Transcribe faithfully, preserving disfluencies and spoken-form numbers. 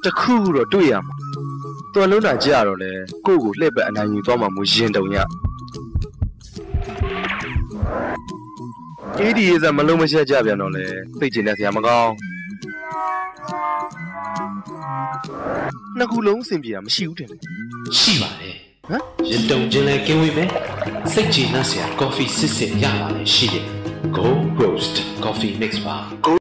တခုတော့တွေ့ရမှာတော်လုံးတာကြရတော့လေကိုယ့်ကိုလှည့်ပတ်အနိုင်ယူသွားမှမရင်တုံရအေးဒီရေးစမလုံးမချက်ကြပြန်တော့လေသိချင်တဲ့ဆရာမကောင်းနှစ်ခုလုံးအဆင်ပြေတာမရှိဘူးတဲ့ရှိပါတယ်ဟမ်ရင်တုံချင်းလဲကင်းဝေးပဲစိတ်ချနှက်စရာ coffee စစ်စစ်ရပါတယ်ရှိတယ် Go Roast Coffee Mix ပါ